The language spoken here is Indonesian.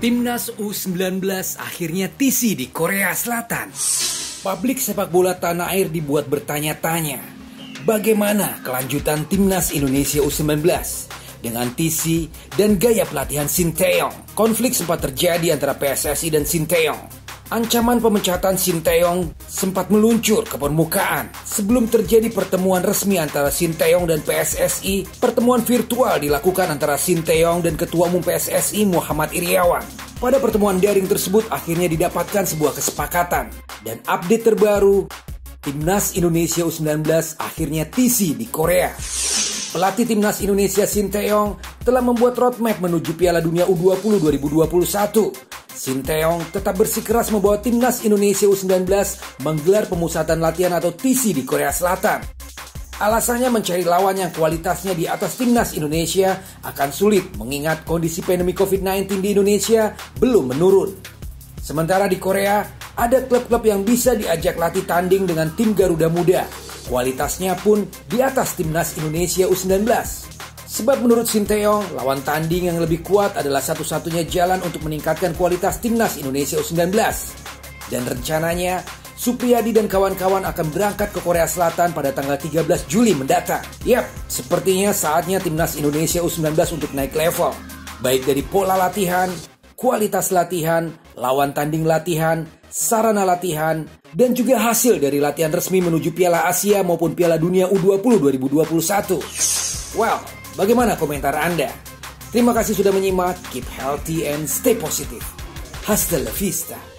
Timnas U19 akhirnya TC di Korea Selatan. Publik sepak bola tanah air dibuat bertanya-tanya, bagaimana kelanjutan Timnas Indonesia U19 dengan TC dan gaya pelatihan Shin Tae-yong. Konflik sempat terjadi antara PSSI dan Shin Tae-yong. Ancaman pemecatan Shin Tae-yong sempat meluncur ke permukaan sebelum terjadi pertemuan resmi antara Shin Tae-yong dan PSSI. Pertemuan virtual dilakukan antara Shin Tae-yong dan Ketua Umum PSSI Muhammad Iryawan. Pada pertemuan daring tersebut akhirnya didapatkan sebuah kesepakatan. Dan update terbaru, Timnas Indonesia U19 akhirnya TC di Korea. Pelatih Timnas Indonesia Shin Tae-yong telah membuat roadmap menuju Piala Dunia U20 2021. Shin Tae-yong tetap bersikeras membawa Timnas Indonesia U19 menggelar pemusatan latihan atau TC di Korea Selatan. Alasannya mencari lawan yang kualitasnya di atas Timnas Indonesia akan sulit mengingat kondisi pandemi COVID-19 di Indonesia belum menurun. Sementara di Korea, ada klub-klub yang bisa diajak latih tanding dengan tim Garuda Muda. Kualitasnya pun di atas Timnas Indonesia U19. Sebab menurut Shin Tae-yong, lawan tanding yang lebih kuat adalah satu-satunya jalan untuk meningkatkan kualitas Timnas Indonesia U19. Dan rencananya, Supriyadi dan kawan-kawan akan berangkat ke Korea Selatan pada tanggal 13 Juli mendatang. Yap, sepertinya saatnya Timnas Indonesia U19 untuk naik level. Baik dari pola latihan, kualitas latihan, lawan tanding latihan, sarana latihan, dan juga hasil dari latihan resmi menuju Piala Asia maupun Piala Dunia U20 2021. Well, bagaimana komentar Anda? Terima kasih sudah menyimak. Keep healthy and stay positive. Hasta la vista.